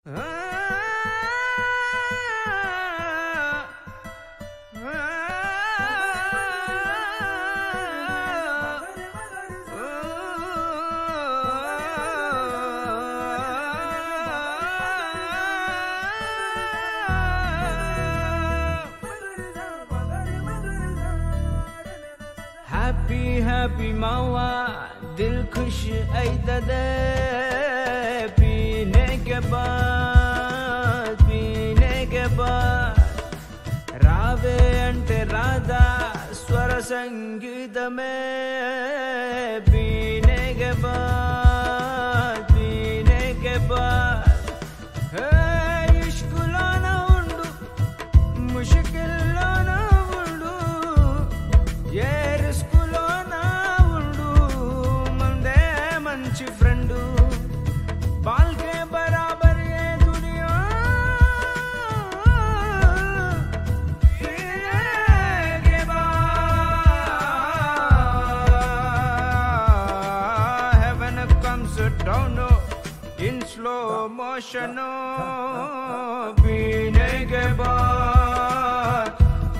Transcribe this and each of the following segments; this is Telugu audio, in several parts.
हैप्पी हैप्पी मावा दिल खुश ऐतदे पीने के बाद रावे अंटे राधा स्वर संगीत में पीने के बाद इश्कुलोना उंडु मुश्किलोना उंडु ये रिस्कुलोना उंडु मंदे मंची फ्रेंडु बाल के बराबर ये दुनिया के बाद heaven comes down in slow motion पीने के बाद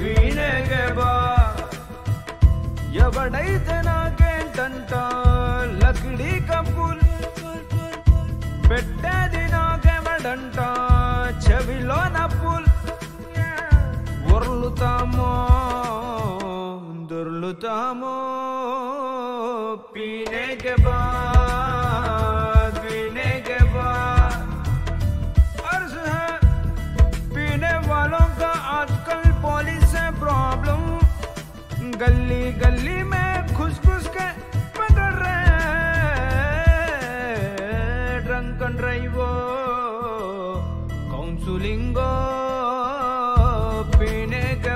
ఎవడైతే నాకేంటంట లక్డీ కప్పుల్ పెట్టేది నాకెవడంట చెవిలో నప్పుల్ ఉర్లుతామో దొర్లుతామో పీనే के बाद अर्ज है पीने वालों का आजकल पुलिस से प्रॉब्लम गली गली में घुस के पकड़ रहे ड्रंक एंड ड्राइवो काउंसलिंगो पीने के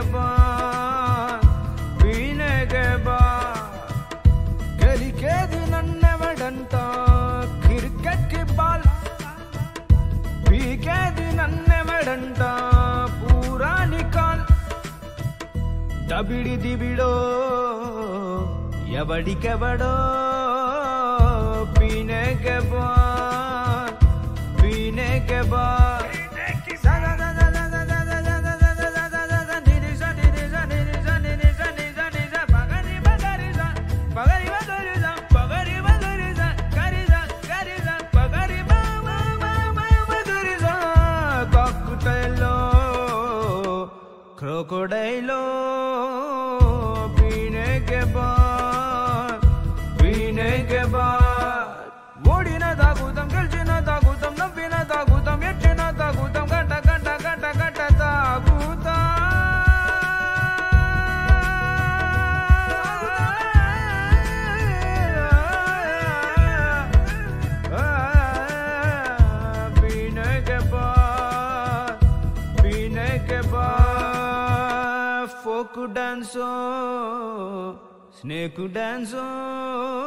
बाद गली के दिन अन्नवडंता क्रिकेट की बाल पी के दिन अन्नवडंता पूरा निकाल दबिड़ी दिबिड़ो ఎవడికెవడో पीने के बाद क्रोकोडाइलो पीने के बाद ఓడిన తాగుతాం గెలిచిన తాగుతాం నవ్విన తాగుతాం ఎట్టిన తాగుతాం గంట తాగుతా पीने के बाद फोक डांसो स्नेक डांसो